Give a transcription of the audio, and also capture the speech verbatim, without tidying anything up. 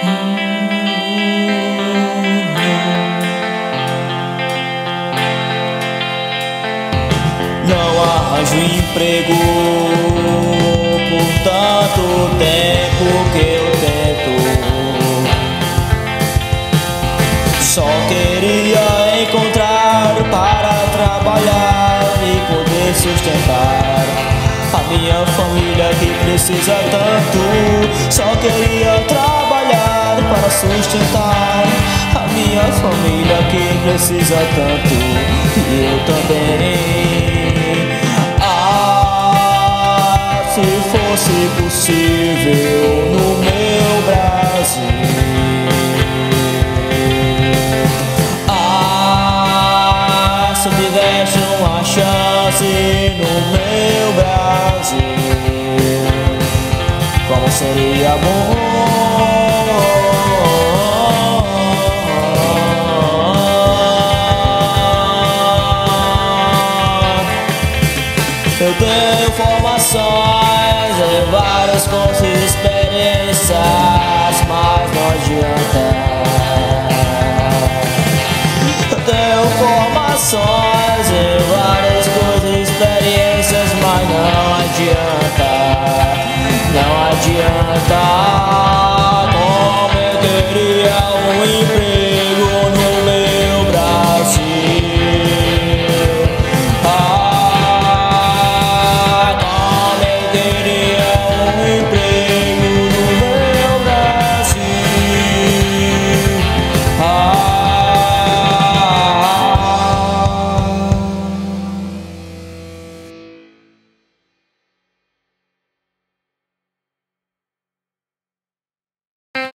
Não arranjo emprego por tanto tempo que eu tento. Só queria encontrar para trabalhar e poder sustentar a minha família que precisa tanto. Só queria trabalhar para sustentar a minha família que precisa tanto. E eu também. Se fosse possível no meu Brasil, ah, se eu tivesse uma chance no meu Brasil, como seria bom. Eu tenho formações em várias coisas e experiências, mas não adianta. Eu tenho formações em várias coisas e experiências, mas não adianta. Não adianta.